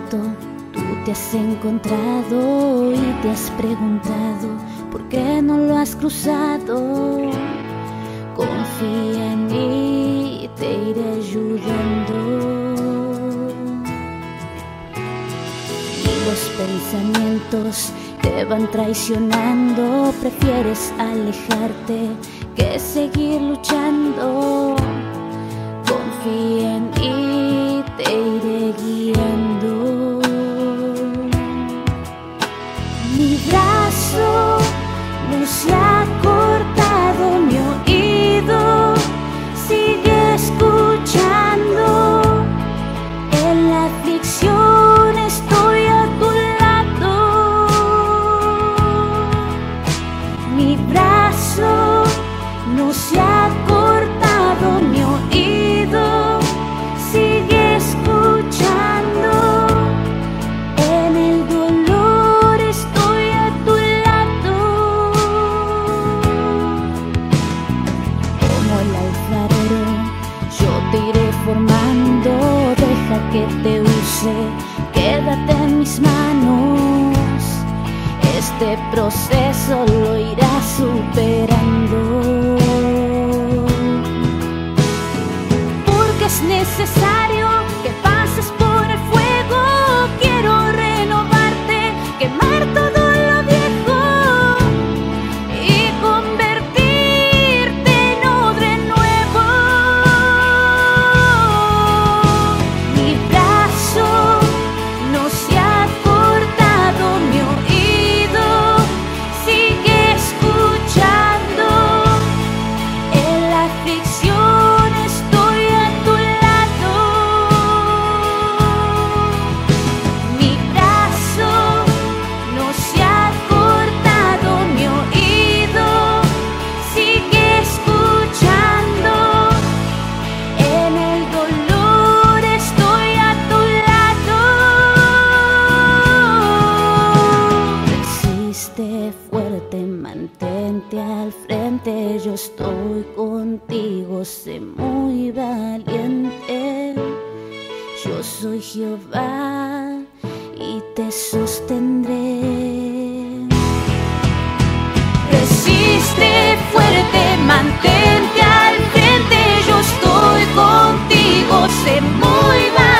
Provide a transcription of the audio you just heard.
momento tú te has encontrado y te has preguntado por qué no lo has cruzado. Confía en mí y te iré ayudando. Y los pensamientos te van traicionando, prefieres alejarte que seguir luchando. Confía en mí, te iré guiando. Mi brazo no se ha cortado, mi oído sigue escuchando. En la aflicción estoy a tu lado. Mi brazo no se ha cortado, mi oído sigue escuchando. En el dolor estoy a tu lado. Como el alfarero yo te iré formando. Deja que te use, quédate en mis manos. Este proceso lo irás superando. Porque es necesario que pases por el fuego. Quiero renovarte, quemar todo lo viejo y convertirte en odre nuevo. Mi brazo no se ha cortado, mi oído sigue escuchando. En la aflicción estoy a tu lado. Mi brazo no se ha cortado, mi oído sigue escuchando. En el dolor estoy a tu lado. Resiste fuerte, mantente al frente. Yo estoy contigo, sé muy valiente. Yo soy Jehová y te sostendré. Resiste fuerte, mantente al frente. Yo estoy contigo, sé muy valiente.